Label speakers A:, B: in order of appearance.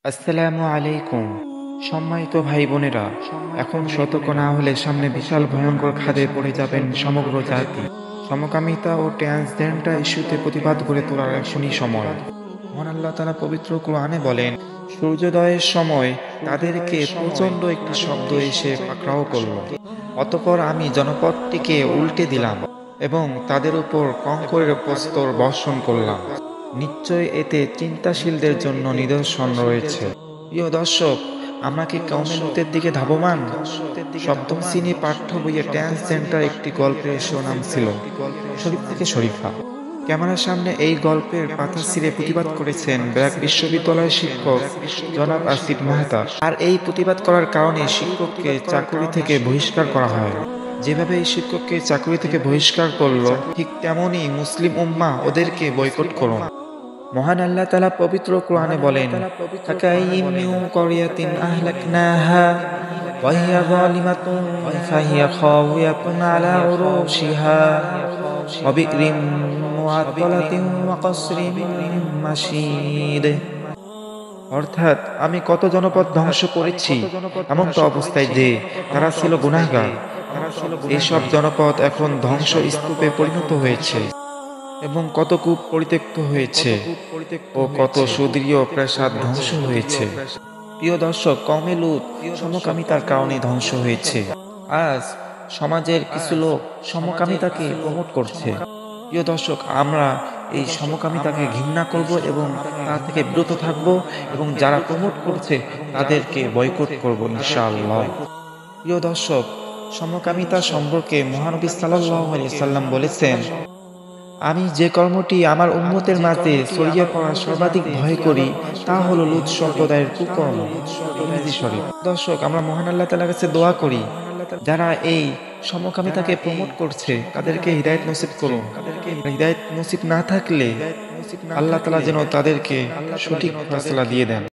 A: আসসালামু আলাইকুম। সম্মানিত ভাই বোনেরা, এখন সতর্ক না হলে সামনে বিশাল ভয়ঙ্কর খাদে পড়ে যাবেন সমগ্র জাতি। সমকামিতা ও ট্রান্সজেন্ডার ইস্যুতে প্রতিবাদ গড়ে তোলার এখনই সময়। মহান আল্লাহ তাআলা পবিত্র কোরআনে বলেন, সূর্যোদয়ের সময় তাদেরকে প্রচণ্ড একটি শব্দ এসে পাকড়াও করল। অতঃপর আমি জনপদটিকে উল্টে দিলাম এবং তাদের উপর কঙ্করের প্রস্তর বর্ষণ করলাম। নিশ্চয় এতে চিন্তাশীলদের জন্য নিদর্শন রয়েছে। প্রিয় দর্শক, আমরা কি কওমে লূতের দিকে ধাবমান? সপ্তম শ্রেণী পাঠ্য বইয়ে ট্রান্সজেন্ডার একটি গল্পের শিরোনাম ছিল শরীফ থেকে শরীফা। ক্যামেরার সামনে এই গল্পের পাতা ছিঁড়ে প্রতিবাদ করেছেন ব্র্যাক বিশ্ববিদ্যালয়ের শিক্ষক জনাব আসিফ মেহতা। আর এই প্রতিবাদ করার কারণে শিক্ষককে চাকুরি থেকে বহিষ্কার করা হয়। যেভাবে এই শিক্ষককে চাকুরি থেকে বহিষ্কার করলো, ঠিক তেমনই মুসলিম উম্মাহ ওদেরকে বয়কট করুন। মহান আল্লাহ তাআলা পবিত্র কোরআনে বলেন, ফাকাইয়্যিম মিন ক্বরিয়াতিন আহলাকনাহা ওয়া হিয়া যালিমাতুন ফাহিয়া খাওয়িয়াতুন আলা উরুশিহা ওয়া বি'রিম মুআত্তালাতিন ওয়া কসরিম মাশীদ। অর্থাৎ আমি কত জনপদ ধ্বংস করেছি এমন তো অবস্থায় যে তারা ছিল গুনাহগার। এইসব জনপদ এখন ধ্বংস স্তূপে পরিণত হয়েছে এবং কত কূপ পরিত্যক্ত হয়েছে ও কত সুদৃঢ় প্রাসাদ ধ্বংস হয়েছে। প্রিয় দর্শক, কওমে লূত সমকামিতার কারণে ধ্বংস হয়েছে। আজ সমাজের কিছু লোক সমকামিতাকে প্রমোট করছে। প্রিয় দর্শক, আমরা এই সমকামিতাকে ঘৃণা করব এবং তা থেকে বিরত থাকব এবং যারা প্রমোট করছে তাদেরকে বয়কট করব ইনশাআল্লাহ। প্রিয় দর্শক, সমকামিতা সম্পর্কে মহানবী সাল্লাল্লাহু আলাইহি সাল্লাম বলেছেন, আমি যে কর্মটি আমার উম্মতের মাঝে ছড়িয়ে পড়া সর্বাধিক ভয় করি তা হলো লূত সম্প্রদায়ের কুকর্ম। তিরমিজি শরীফ। দর্শক, আমরা মহান আল্লাহ তাআলার কাছে দোয়া করি, যারা এই সমকামিতাকে প্রমোট করছে তাদেরকে হিদায়াত নসিব করুন। হিদায়াত নসিব না থাকলে আল্লাহ তাআলা যেন তাদেরকে সঠিক ফয়সালা দিয়ে দেন।